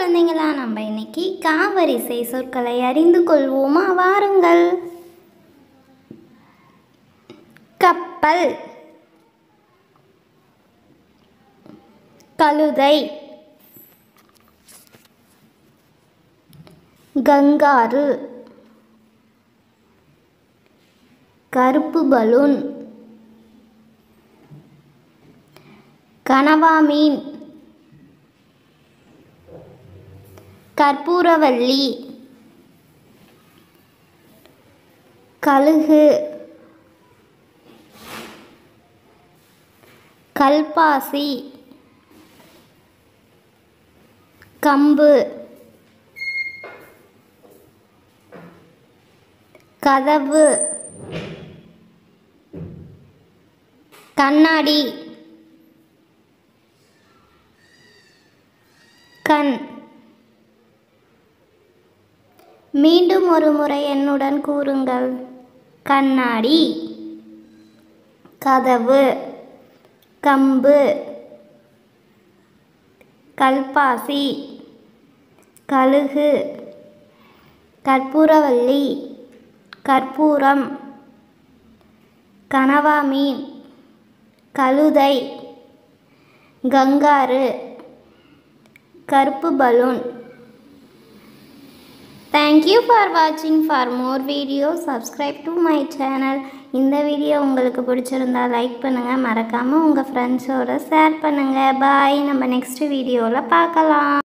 குழந்தைங்களா, நம்ம இன்னைக்கு காவரிசை சொற்களை அறிந்து கொள்வோமா? வாருங்கள். கப்பல், கழுதை, கங்காரு, கருப்பு பலூன், கனவா மீன், கற்பூரவள்ளி, கழுகு, கல்பாசி, கம்பு, கதவு, கண்ணாடி, கண். மீண்டும் ஒரு முறை என்னுடன் கூறுங்கள். கண்ணாடி, கதவு, கம்பு, கல்பாசி, கழுகு, கற்பூரவள்ளி, கற்பூரம், கனவா மீன், கழுதை, கங்காரு, கருப்பு balloon. Thank you for watching. For more videos, subscribe to my channel. இந்த வீடியோ உங்களுக்கு பிடிச்சிருந்தா லைக் பண்ணுங்கள், மறக்காமல் உங்கள் ஃப்ரெண்ட்ஸோட ஷேர் பண்ணுங்கள். பாய். நம்ம நெக்ஸ்ட் வீடியோவில் பார்க்கலாம்.